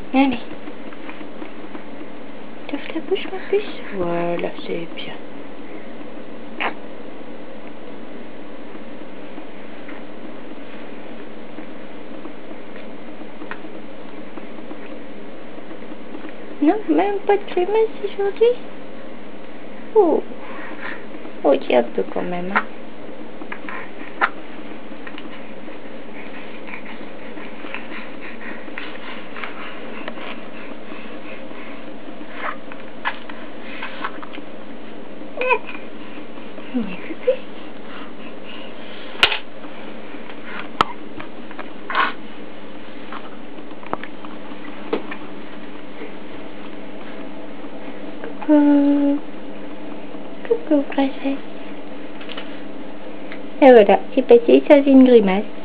Allez. T'ouvres ta bouche, ma puce. Voilà, c'est bien. Non, même pas de grimace aujourd'hui. Oh, oh, il y a un peu quand même. Hein. Il est pupé. Coucou. Coucou, princesse. Et voilà, c'est passé sans une grimace.